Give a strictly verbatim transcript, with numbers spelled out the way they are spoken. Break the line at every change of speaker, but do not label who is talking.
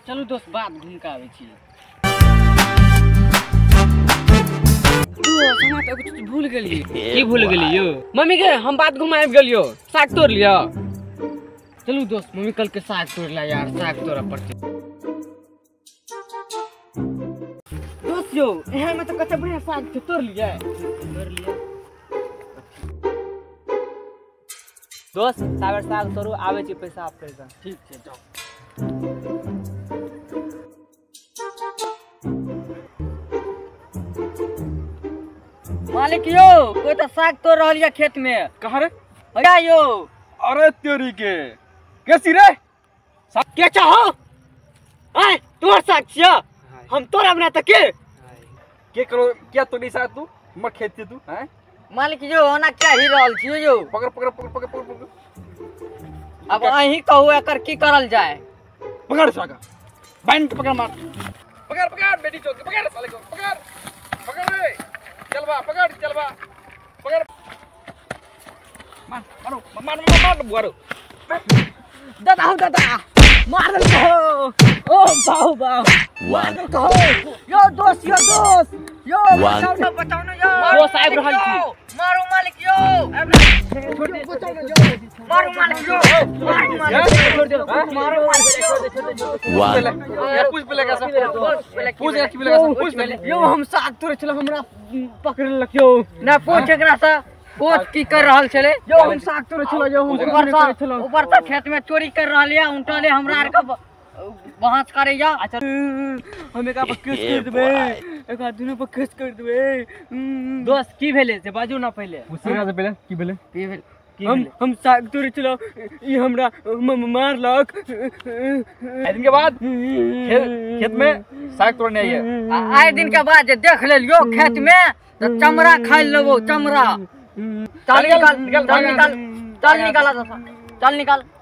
चलू दोस्त बात घूम के आवे छी। भूल गेली की भूल गेली यो मम्मी के हम बात घुमा आबि गेलियो साग तोड़ लिया। चलू दोस्त मम्मी कल के साग तोड़ ला यार साग तोड़ा पड़ते। दोस्त यो यहाँ में तो कच्चा बढ़िया साग थे तोड़ लिया तोड़ लिया। दोस्त सागर साग तोड़ू आवे छी पैसा आप पैसा। ठीक है जाओ। मालिक यो कोई तो साग तोड़ रहा है खेत में। कहाँ रे भैया यो।
अरे तेरी के कैसी रे
साग क्या चाहो आए तोड़ साग छिया हम तोड़ा बना तक के
के करो क्या तोड़ी साग तू मर खेत तू हैं
मालिक यो होना क्या ही रहल छियो यो।
पकड़ पकड़ पकड़ पकड़ पकड़ पकड़
अब अहीं कहू एकर की करल जाए।
पकड़ सागा बाइन के पकड़ मार पकड़ पकड़ बेटी चोद के पकड़ साले को पकड़ पकड़ रे चल बा पकड़ चल बा पकड़ मार मारो मार मार मार बुआरो
दादा दादा मार दो ओ बाऊ बाऊ मार दो यो दोस्त यो दोस्त यो बचाओ ना बचाओ ना यो वो साहब रहल छी मारो मालिक यो छोड़ दे बचाओ ना यो मारो मालिक यो मारो मालिक छोड़ दे मारो मालिक यो
यार पूछ पहले कैसा पूछ यार की पहले कैसा पूछ पहले
यो हम साग तोड़े चलो हमरा पकड़ लखियो ना पूछ एकरा से कोच की कर रहल छले जो हम साग तोड़े चलो जो हम ऊपर से चलो ऊपर से खेत में चोरी कर रहल या उनटाले हमरा आर का बहास करे या। अच्छा हम एक पर केस कर देबे एक आदमी पर केस कर देबे। दोस्त की भेले से बाजू ना पहले
पूछना से पहले की भेले
की भेले हम हम साग तोड़े चलो ई हमरा मारलक
दिन के बाद खेत में साग तोड़ने आई है
आए दिन के बाद जे देख लेलियो खेत में तो चमड़ा खा लेबो चमड़ा। चल निकाल चल निकाल चल निकाल चल निकाल